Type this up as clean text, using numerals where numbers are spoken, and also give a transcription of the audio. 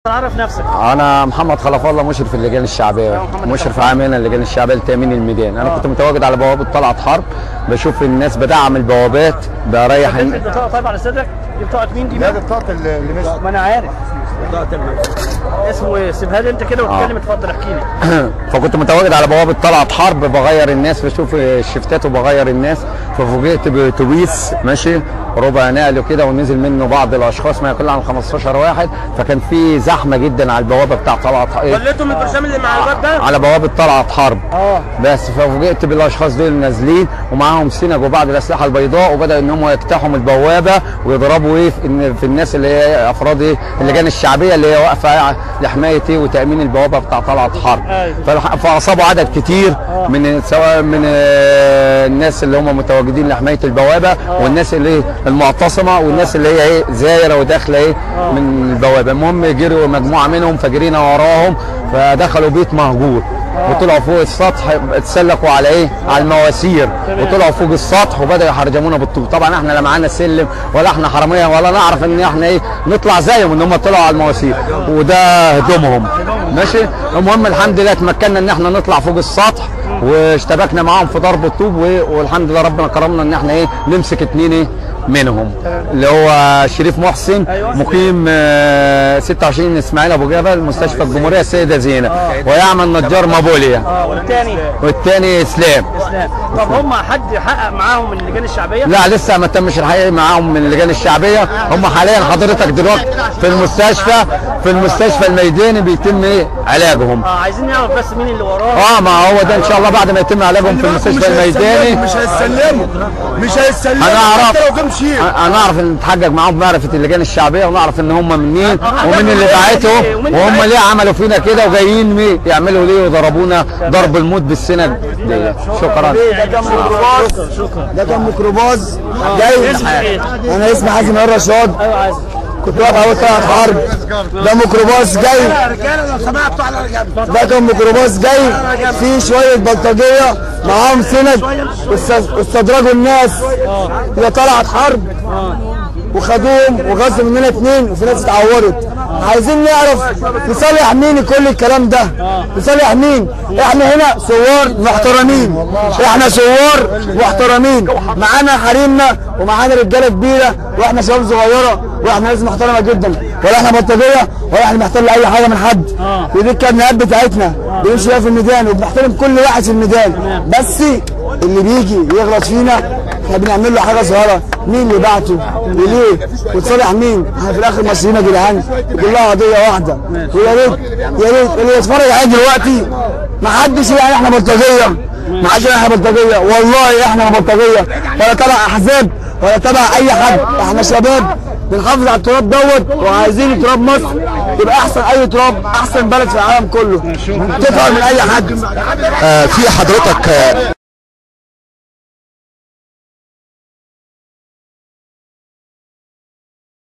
عرف نفسك. انا محمد خلف الله، مشرف اللجان الشعبيه، مشرف عام هنا اللجان الشعبيه لتامين الميدان. انا كنت متواجد على بوابه طلعت حرب، بشوف الناس بدعم البوابات، بريح البطاقه طيب على صدرك. دي بطاقه مين دي؟ لا دي بطاقه اللي مش، ما انا عارف بطاقه اسمه ايه؟ سيبها لي انت كده واتكلم. اتفضل احكي لي. فكنت متواجد على بوابه طلعت حرب بغير الناس، بشوف الشفتات وبغير الناس، ففوجئت باتوبيس ماشي ربع نقل وكده، ونزل منه بعض الاشخاص ما يقل عن 15 واحد، فكان في زحمه جدا على البوابه بتاع طلعت حرب. وليتهم البرشام اللي مع الباب ده على بوابه طلعت حرب. بس ففوجئت بالاشخاص دول نازلين ومعاهم سنج وبعض الاسلحه البيضاء، وبداوا ان هم يقتحموا البوابه ويضربوا ايه في الناس اللي هي افراد ايه اللجان الشعبيه اللي هي واقفه لحمايه ايه وتامين البوابه بتاع طلعت حرب. فاصابوا عدد كتير من سواء من الناس اللي هم متواجدين لحمايه البوابه، والناس اللي المعتصمه، والناس اللي هي ايه زايره وداخله ايه من البوابه. المهم جروا مجموعه منهم فجرينا وراهم، فدخلوا بيت مهجور وطلعوا فوق السطح، اتسلقوا على ايه على المواسير وطلعوا فوق السطح وبداوا يحرجمونا بالطوب. طبعا احنا لا معانا سلم ولا احنا حراميه ولا نعرف ان احنا ايه نطلع زيهم، ان هم طلعوا على المواسير وده هدومهم ماشي. المهم الحمد لله تمكنا ان احنا نطلع فوق السطح واشتبكنا معاهم في ضرب الطوب، والحمد لله ربنا كرمنا ان احنا ايه نمسك اتنين ايه منهم، اللي هو شريف محسن مقيم 26 اسماعيل ابو جبل مستشفى الجمهوريه السيده زينب، ويعمل نجار مابوليا. والتاني اسلام. طب هم حد حقق معاهم من اللجان الشعبيه؟ لا لسه ما تمش الحقيقه معاهم من اللجان الشعبيه. هم حاليا حضرتك دلوقتي في المستشفى الميداني بيتم ايه علاجهم. عايزين نعرف بس مين اللي وراه. ما هو ده ان شاء الله بعد ما يتم علاجهم في المستشفى الميداني. مش هيسلموا هنعرف نتحجج معاهم بمعرفه اللجان الشعبيه، ونعرف ان هم منين ومين اللي بعتهم وهم ليه عملوا فينا كده وجايين يعملوا ليه وضربونا ضرب الموت بالسنج. شكرا. ده كان ميكروباص جاي. انا اسمي حازم الرشاد، كنت واقف على طلعت حرب. ده ميكروباص جاي، ده كان ميكروباص جاي فيه شويه بلطجيه معاهم سند واستدرجوا الناس اللي طلعت حرب وخدوهم وغزوا مننا اتنين، وفي ناس اتعورت. عايزين نعرف نصالح مين كل الكلام ده؟ نصالح مين؟ احنا هنا ثوار محترمين، احنا ثوار محترمين، معانا حريمنا ومعانا رجاله كبيره واحنا شباب صغيره، واحنا ناس محترمه جدا، ولا احنا بلطجيه ولا احنا بنحترم اي حاجه من حد. ودي الكابنات بتاعتنا بنمشي فيها في الميدان وبنحترم كل واحد في الميدان، بس اللي بيجي يغلط فينا احنا بنعمل له حاجه صغيره. مين اللي بعته وليه وتصالح مين؟ احنا في الاخر مصريين يا جدعان، كلها قضيه واحده. ويا ريت اللي يتفرج علينا دلوقتي ما حدش يعني احنا بلطجيه، ما حدش احنا بلطجيه، والله احنا بلطجيه ولا تبع احزاب ولا تبع اي حد. احنا شباب بنحافظ على التراب دوت، وعايزين تراب مصر يبقى احسن اي تراب، احسن بلد في العالم كله، تفهم من اي حد. في حضرتك